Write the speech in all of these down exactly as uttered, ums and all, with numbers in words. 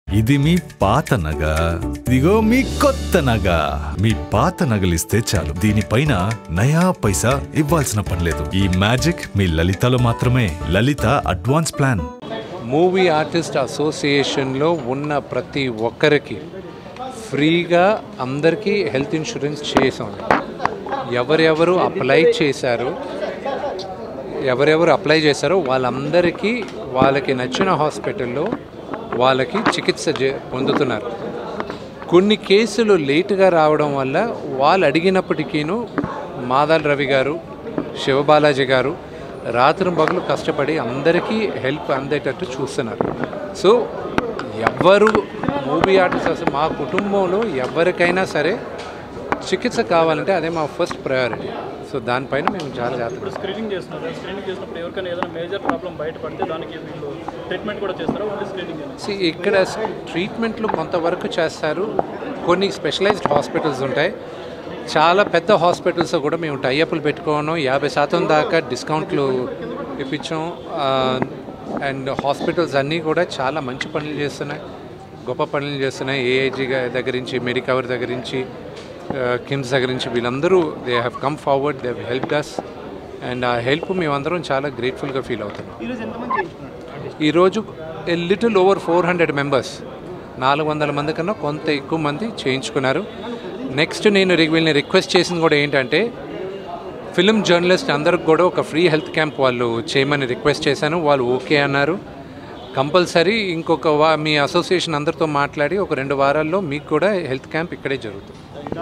ఇది మీ పాత నగ, ఇదిగో మీ కొత్త నగ. మీ పాత నగలిస్తే చాలు, దీనిపైన నయా పైసా ఇవ్వాల్సిన పనిలేదు. ఈ మ్యాజిక్ మీ లలితలో మాత్రమే. Lalitha advance plan. Movie artist అసోసియేషన్లో ఉన్న ప్రతి ఒక్కరికి ఫ్రీగా అందరికీ హెల్త్ ఇన్సూరెన్స్ చేసాం. ఎవరెవరు అప్లై చేశారు ఎవరెవరు అప్లై చేశారో వాళ్ళందరికీ వాళ్ళకి నచ్చిన హాస్పిటల్లో వాళ్ళకి చికిత్స పొందుతున్నారు. కొన్ని కేసులు లేటుగా రావడం వల్ల వాళ్ళు అడిగినప్పటికీను మాదాల్ రవి గారు, శివబాలాజీ గారు రాత్రి పగలు కష్టపడి అందరికీ హెల్ప్ అందేటట్టు చూస్తున్నారు. సో ఎవరు మూవీ ఆర్టిస్ట్, మా కుటుంబంలో ఎవరికైనా సరే చికిత్స కావాలంటే అదే మా ఫస్ట్ ప్రయారిటీ. సో దానిపైన మేము చాలా జాగ్రత్తగా స్క్రీనింగ్ చేస్తున్నారు. స్క్రీనింగ్ చేసినప్పుడు ఎవరికైనా ఏదైనా మేజర్ ప్రాబ్లం బయటపడితే దానికి వీళ్ళు ట్రీట్మెంట్ కూడా చేస్తారు. Only screening. ఇక్కడ ట్రీట్మెంట్లు కొంతవరకు చేస్తారు. కొన్ని స్పెషలైజ్డ్ హాస్పిటల్స్ ఉంటాయి. చాలా పెద్ద హాస్పిటల్స్ కూడా మేము టైఅప్లు పెట్టుకోను, యాభై శాతం దాకా డిస్కౌంట్లు ఇప్పించాం. అండ్ హాస్పిటల్స్ అన్నీ కూడా చాలా మంచి పనులు చేస్తున్నాయి, గొప్ప పనులు చేస్తున్నాయి. ఏఐజీ దగ్గర నుంచి, మెడికవర్ దగ్గర నుంచి, కిమ్స్ దగ్గర నుంచి వీళ్ళందరూ they have come forward, they have helped us. And ఆ హెల్ప్ మేమందరం చాలా గ్రేట్ఫుల్గా ఫీల్ అవుతున్నాం. ఈరోజు a little over four hundred members, నాలుగు వందల మంది కన్నా కొంత ఎక్కువ మంది చేయించుకున్నారు. నెక్స్ట్ నేను వీళ్ళని రిక్వెస్ట్ చేసింది కూడా ఏంటంటే, ఫిల్మ్ జర్నలిస్ట్ అందరికి కూడా ఒక ఫ్రీ హెల్త్ క్యాంప్ వాళ్ళు చేయమని రిక్వెస్ట్ చేశాను. వాళ్ళు ఓకే అన్నారు. కంపల్సరీ ఇంకొక వా మీ అసోసియేషన్ అందరితో మాట్లాడి ఒక రెండు వారాల్లో మీకు కూడా హెల్త్ క్యాంప్ ఇక్కడే జరుగుతుంది.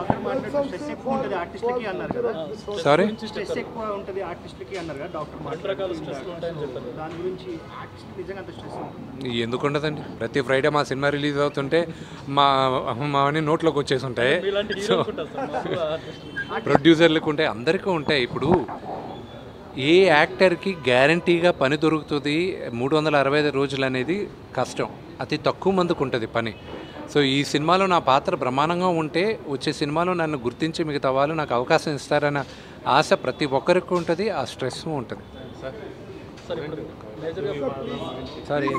సారీ, ఎందుకు ఉండదండి? ప్రతి ఫ్రైడే మా సినిమా రిలీజ్ అవుతుంటే మా మావన్నీ నోట్లోకి వచ్చేసి ఉంటాయి. సో ప్రొడ్యూసర్లకు ఉంటాయి, అందరికీ ఉంటాయి. ఇప్పుడు ఏ యాక్టర్కి గ్యారంటీగా పని దొరుకుతుంది మూడు వందల అరవై ఐదు రోజులు అనేది కష్టం. అతి తక్కువ మందికి ఉంటుంది పని. సో ఈ సినిమాలో నా పాత్ర బ్రహ్మాండంగా ఉంటే వచ్చే సినిమాలో నన్ను గుర్తించి మిగతా వాళ్ళు నాకు అవకాశం ఇస్తారన్న ఆశ ప్రతి ఒక్కరికి ఉంటుంది. ఆ స్ట్రెస్ ఉంటుంది. సారీ,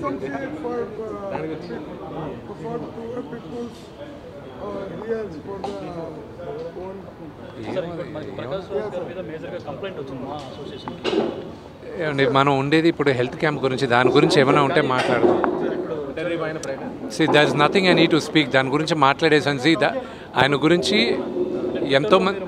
ఏమండి మనం ఉండేది ఇప్పుడు హెల్త్ క్యాంప్ గురించి, దాని గురించి ఏమైనా ఉంటే మాట్లాడదాం. See there is nothing I need to speak. దాని గురించి మాట్లాడేసాను. సి దా ఆయన గురించి ఎంతోమంది,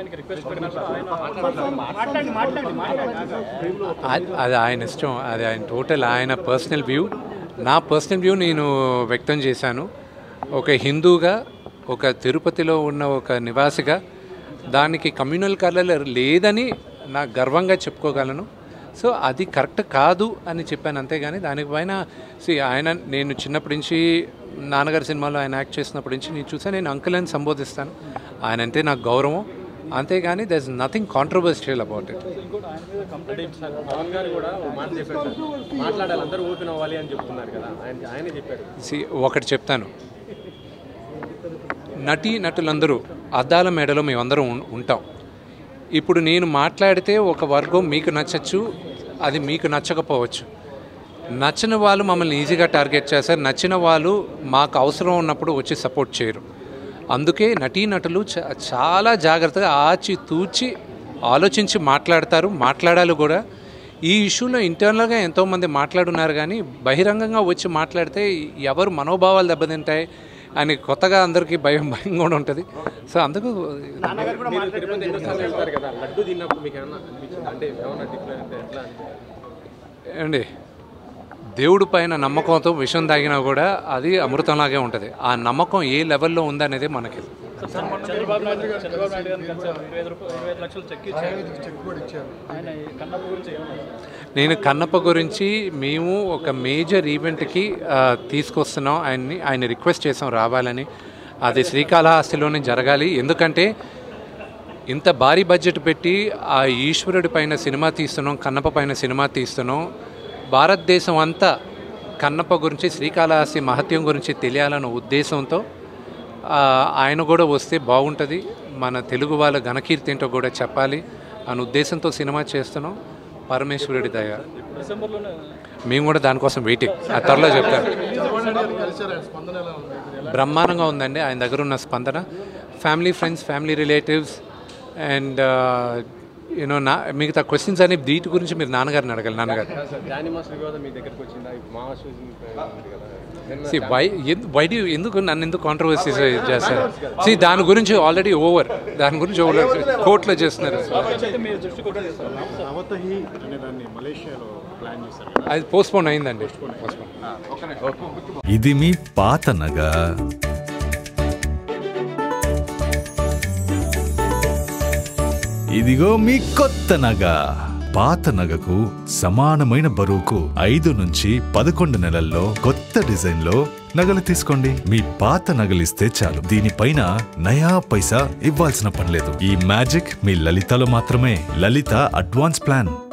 అది ఆయన ఇష్టం, అది ఆయన టోటల్ ఆయన పర్సనల్ వ్యూ. నా పర్సనల్ వ్యూ నేను వ్యక్తం చేశాను. ఒక హిందూగా, ఒక తిరుపతిలో ఉన్న ఒక నివాసిగా దానికి కమ్యూనల్ కలర్ లేదని నాకు గర్వంగా చెప్పుకోగలను. సో అది కరెక్ట్ కాదు అని చెప్పాను, అంతేగాని దానిపైన సి ఆయన నేను చిన్నప్పటి నుంచి నాన్నగారి సినిమాలో ఆయన యాక్ట్ చేసినప్పటి నుంచి నేను చూసాను. నేను అంకుల్ అని సంబోధిస్తాను. ఆయన అంటే నాకు గౌరవం, అంతేగాని there is nothing controversial about it. See ఒకటి చెప్తాను, నటీ నటులందరూ అద్దాల మేడలో మేమందరం ఉంటాం. ఇప్పుడు నేను మాట్లాడితే ఒక వర్గం మీకు నచ్చచ్చు, అది మీకు నచ్చకపోవచ్చు. నచ్చిన వాళ్ళు మమ్మల్ని ఈజీగా టార్గెట్ చేస్తారు, నచ్చిన వాళ్ళు మాకు అవసరం ఉన్నప్పుడు వచ్చి సపోర్ట్ చేయరు. అందుకే నటీనటులు చాలా జాగ్రత్తగా ఆచి తూచి ఆలోచించి మాట్లాడతారు, మాట్లాడాలి కూడా. ఈ ఇష్యూలో ఇంటర్నల్గా ఎంతోమంది మాట్లాడున్నారు, కానీ బహిరంగంగా వచ్చి మాట్లాడితే ఎవరు మనోభావాలు దెబ్బతింటాయి అని కొత్తగా అందరికీ భయం భయం కూడా ఉంటుంది. సో అందుకు అండి దేవుడి పైన నమ్మకంతో విషం తాగినా కూడా అది అమృతంలాగే ఉంటుంది. ఆ నమ్మకం ఏ లెవెల్లో ఉందనేది మనకి. నేను కన్నప్ప గురించి మేము ఒక మేజర్ ఈవెంట్కి తీసుకొస్తున్నాం ఆయన్ని. ఆయన రిక్వెస్ట్ చేసాం రావాలని. అది శ్రీకాళహస్తిలోనే జరగాలి. ఎందుకంటే ఇంత భారీ బడ్జెట్ పెట్టి ఆ ఈశ్వరుడి పైన సినిమా తీస్తున్నాం, కన్నప్ప పైన సినిమా తీస్తున్నాం. భారతదేశం అంతా కన్నప్ప గురించి, శ్రీకాళహస్తి మహత్యం గురించి తెలియాలన్న ఉద్దేశంతో ఆయన కూడా వస్తే బాగుంటుంది, మన తెలుగు వాళ్ళ ఘనకీర్తి ఏంటో కూడా చెప్పాలి అనే ఉద్దేశంతో సినిమా చేస్తున్నాం. పరమేశ్వరుడి దయ. మేము కూడా దానికోసం వెయిటింగ్. ఆ త్వరలో చెప్తాను. బ్రహ్మాండంగా ఉందండి ఆయన దగ్గర ఉన్న స్పందన. Family friends, family relatives and you know నా మిగతా క్వశ్చన్స్ అని వీటి గురించి మీరు నాన్నగారిని అడగాలి. నాన్నగారు సి వై వై డూ ఎందుకు నన్ను ఎందుకు కాంట్రవర్సీ చేస్తారు? సి దాని గురించి ఆల్రెడీ ఓవర్, దాని గురించి ఓవర్ కోర్టులో చేస్తున్నారు. అది పోస్ట్పోన్ అయిందండి. ఇది మీ పాత నగ. ఇదిగో మీ కొత్త నగ. పాత నగకు సమానమైన బరువుకు ఐదు నుంచి పదకొండు నెలల్లో కొత్త డిజైన్ లో నగలు తీసుకోండి. మీ పాత నగలిస్తే చాలు, దీనిపైన నయా పైసా ఇవ్వాల్సిన పనిలేదు. ఈ మ్యాజిక్ మీ లలితలో మాత్రమే. Lalitha advance plan.